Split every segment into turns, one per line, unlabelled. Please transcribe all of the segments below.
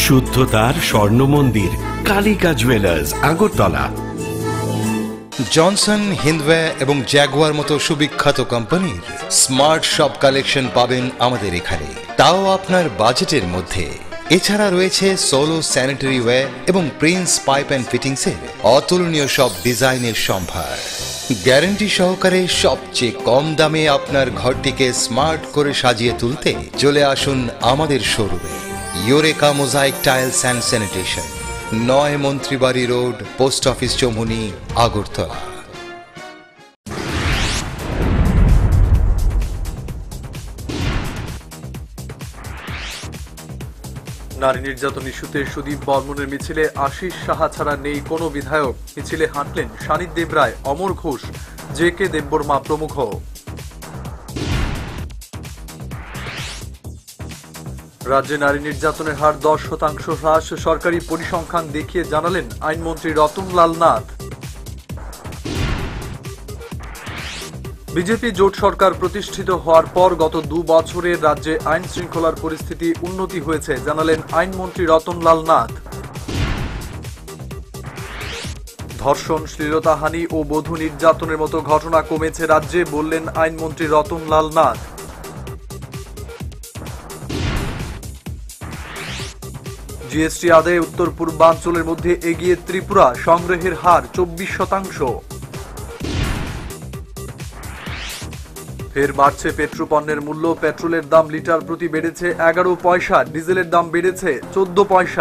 শুদ্ধতার স্বর্ণ মন্দির Kalika jewellers, Agartala.
Johnson, Hindware এবং জ্যাগুয়ার মতো সুবিখ্যাত কোম্পানির স্মার্ট সব কালেকশন পাবেন আমাদের এখানে, তাও আপনার বাজেটের মধ্যে। এছাড়া রয়েছে সোলো স্যানিটারি ওয়্যার এবং প্রিন্স পাইপ অ্যান্ড ফিটিংসের অতুলনীয় সব ডিজাইনের সম্ভার। গ্যারান্টি সহকারে সবচেয়ে কম দামে আপনার ঘরটিকে স্মার্ট করে সাজিয়ে তুলতে চলে আসুন আমাদের শোরুমে। Eureka mosaic tiles and sanitation, 9 Mantribari road, post office Choumuhani, Agartala.
নারী নির্যাতন ইস্যুতে সুদীপ বর্মনের মিছিলে আশিস সাহা ছাড়া নেই কোনো বিধায়ক। মিছিলে হাঁটলেন শানিত দেব রায়, অমর ঘোষ, জে.কে. দেববর্মা প্রমুখ। রাজ্যে নারী নির্যাতনের হার 10% হ্রাস সরকারি পরিসংখ্যান দেখিয়ে জানালেন আইনমন্ত্রী রতনলাল নাথ। বিজেপি জোট সরকার প্রতিষ্ঠিত হওয়ার পর গত 2 বছরে রাজ্যে আইন শৃঙ্খলার পরিস্থিতি উন্নতি হয়েছে জানালেন আইনমন্ত্রী রতনলাল নাথ। ধর্ষণ, শ্লীলতাহানি ও বধূ নির্যাতনের মতো ঘটনা কমেছে রাজ্যে বললেন আইনমন্ত্রী রতনলাল নাথ। জিএসটি আদায়ে উত্তর পূর্বাঞ্চলের মধ্যে এগিয়ে ত্রিপুরা, সংগ্রহের হার 24%। ফের বাড়ছে পেট্রোপণ্যের মূল্য, পেট্রোলের দাম লিটার প্রতি বেড়েছে 11 পয়সা, ডিজেলের দাম বেড়েছে 14 পয়সা।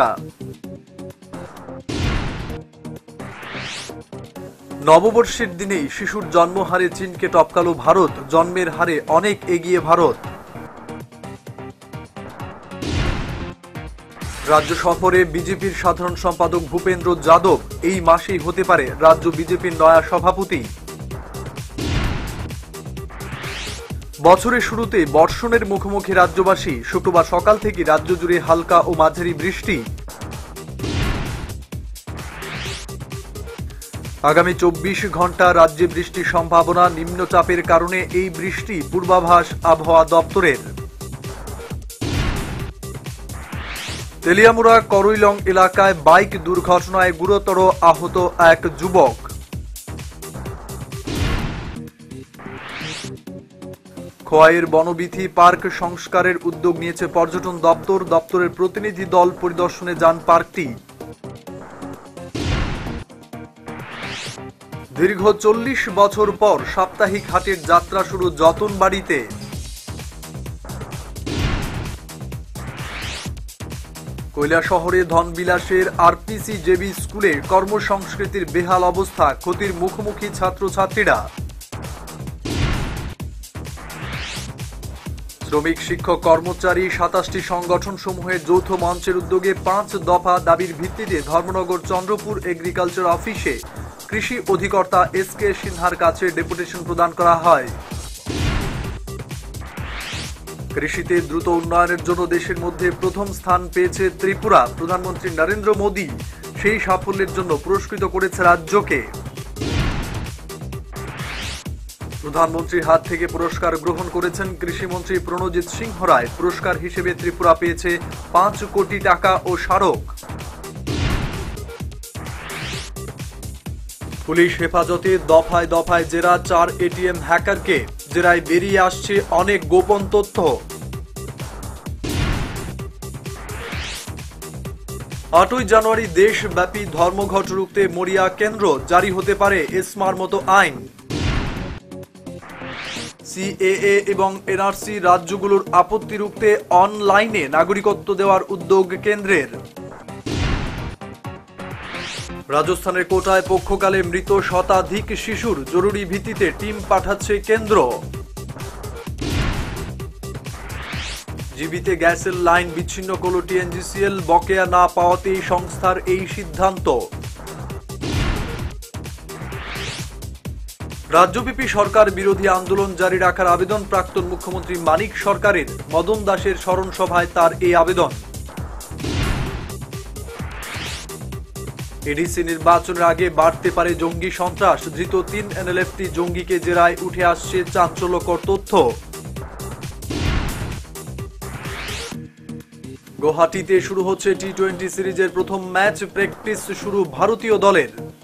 নববর্ষের দিনেই শিশুর জন্মহারে চীনকে টপকালো ভারত, জন্মের হারে অনেক এগিয়ে ভারত। রাজ্য সফরে বিজেপির সাধারণ সম্পাদক ভূপেন্দ্র যাদব, এই মাসেই হতে পারে রাজ্য বিজেপির নয়া সভাপতি। বছরের শুরুতে বর্ষণের মুখোমুখি রাজ্যবাসী, শুক্রবার সকাল থেকে রাজ্য জুড়ে হালকা ও মাঝারি বৃষ্টি। আগামী 24 ঘন্টা রাজ্যে বৃষ্টির সম্ভাবনা, নিম্নচাপের কারণে এই বৃষ্টি পূর্বাভাস আবহাওয়া দপ্তরের। তেলিয়ামুড়া করইলং এলাকায় বাইক দুর্ঘটনায় গুরুতর আহত এক যুবক। খোয়াইয়ের বনবিথি পার্ক সংস্কারের উদ্যোগ নিয়েছে পর্যটন দপ্তর, দপ্তরের প্রতিনিধি দল পরিদর্শনে যান পার্কটি। দীর্ঘ 40 বছর পর সাপ্তাহিক হাটের যাত্রা শুরু যতনবাড়িতে। কৈলাসহরে ধনবিলাসের আরপিসি জেবি স্কুলে কর্মসংস্কৃতির বেহাল অবস্থা, ক্ষতির মুখোমুখি ছাত্রছাত্রীরা। শ্রমিক, শিক্ষক, কর্মচারী 27টি সংগঠন সমূহের যৌথ মঞ্চের উদ্যোগে 5 দফা দাবির ভিত্তিতে ধর্মনগর চন্দ্রপুর এগ্রিকালচার অফিসে কৃষি অধিকর্তা এস.কে. সিনহার কাছে ডেপুটেশন প্রদান করা হয়। কৃষিতে দ্রুত উন্নয়নের জন্য দেশের মধ্যে প্রথম স্থান পেয়েছে ত্রিপুরা, প্রধানমন্ত্রী নরেন্দ্র মোদী সেই সাফল্যের জন্য পুরস্কৃত করেছে রাজ্যকে। প্রধানমন্ত্রীর হাত থেকে পুরস্কার গ্রহণ করেছেন কৃষিমন্ত্রী প্রণজিৎ সিংহ রায়। পুরস্কার হিসেবে ত্রিপুরা পেয়েছে 5 কোটি টাকা ও স্মারক। পুলিশ হেফাজতে দফায় দফায় জেরা, 4 এটিএম হ্যাকারকে, জেরায় বেরিয়ে আসছে অনেক গোপন তথ্য। 8ই জানুয়ারি দেশব্যাপী ধর্মঘট রুখতে মরিয়া কেন্দ্র, জারি হতে পারে এসমার মতো আইন। সিএএ এবং এনআরসি রাজ্যগুলোর আপত্তি রুখতে অনলাইনে নাগরিকত্ব দেওয়ার উদ্যোগ কেন্দ্রের। রাজস্থানের কোটায় পক্ষকালে মৃত শতাধিক শিশুর, জরুরি ভিত্তিতে টিম পাঠাচ্ছে কেন্দ্র। জিবিতে গ্যাসের লাইন বিচ্ছিন্ন করল টিএনজিসিএল, বকেয়া না পাওয়াতেই সংস্থার এই সিদ্ধান্ত। রাজ্যব্যাপী সরকার বিরোধী আন্দোলন জারি রাখার আবেদন প্রাক্তন মুখ্যমন্ত্রী মানিক সরকারের, মদন দাসের স্মরণ সভায় তার এই আবেদন। এডিসি নির্বাচনের আগে বাড়তে পারে জঙ্গি সন্ত্রাস, ধৃত 3 এনএলএফটি জঙ্গিকে জেরায় উঠে আসছে চাঞ্চল্যকর তথ্য। গুয়াহাটিতে শুরু হচ্ছে টি-20 সিরিজের প্রথম ম্যাচ, প্র্যাকটিস শুরু ভারতীয় দলের।